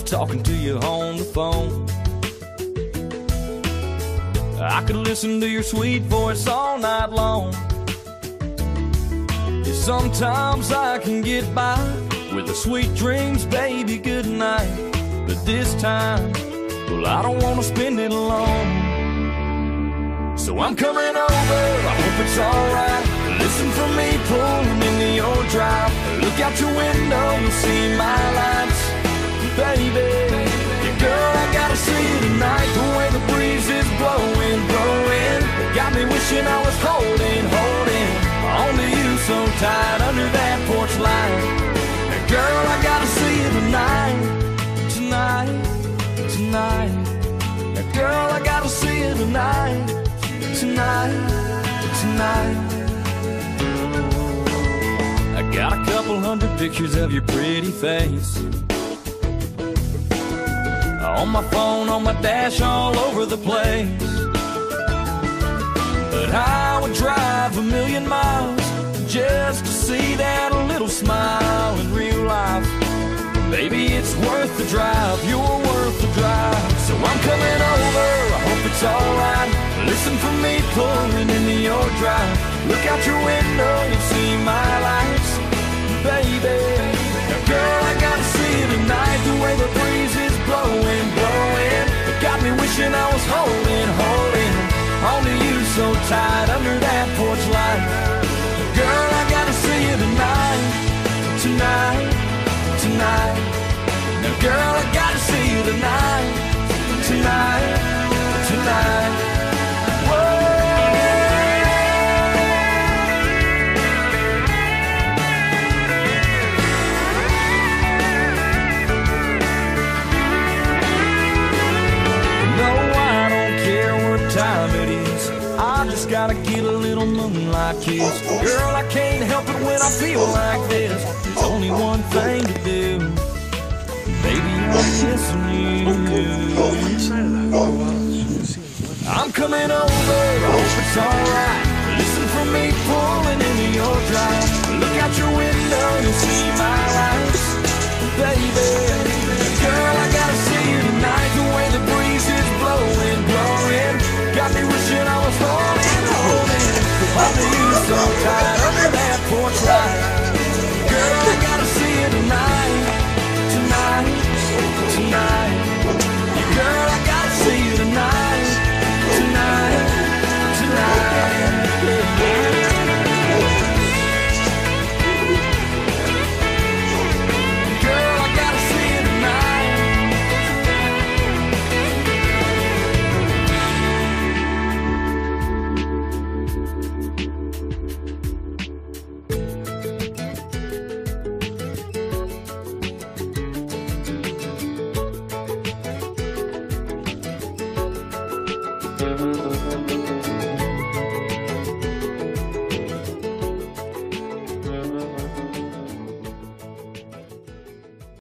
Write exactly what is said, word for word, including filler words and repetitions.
talking to you on the phone. I could listen to your sweet voice all night long. Yeah, sometimes I can get by with the sweet dreams, baby, good night. But this time, well, I don't wanna spend it alone. So I'm coming over, I hope it's alright. Listen for me pulling into your drive. Look out your window, you'll see my lights. Baby, yeah, girl, I gotta see you tonight. The way the breeze is blowing, blowing, it got me wishing I was holding, holding onto you so tight under that porch light. And girl, I gotta see you tonight, tonight, tonight. And girl, I gotta see you tonight, tonight, tonight. I got a couple hundred pictures of your pretty face on my phone, on my dash, all over the place. But I would drive a million miles just to see that little smile in real life. Baby, it's worth the drive, you're worth the drive. So I'm coming over, I hope it's alright. Listen for me pulling into your drive. Look out your window, you'll see my lights. Baby, now girl, I gotta see you tonight. The way the breeze is blowing, blowing, it got me wishing I was holding, holding onto you so tight under that porch light. Girl, I gotta see you tonight, tonight, tonight. Now girl, I gotta see you tonight, tonight, tonight. Time it is, I just gotta get a little moonlight kiss. Girl, I can't help it when I feel like this. There's only one thing to do, baby, I'm missing you. I'm coming over, I hope it's alright. Listen for me pulling into your drive. Look out your window, you'll see my lights. Baby, girl, I gotta see you tonight. The way the breeze is blowing, blowing, got me wishing I was holding, holding onto you so tight under that porch light. Girl, I gotta see you tonight, tonight, tonight. Yeah, girl, I gotta see you tonight, tonight, tonight. Yeah. Girl, I gotta see you tonight. Thank you.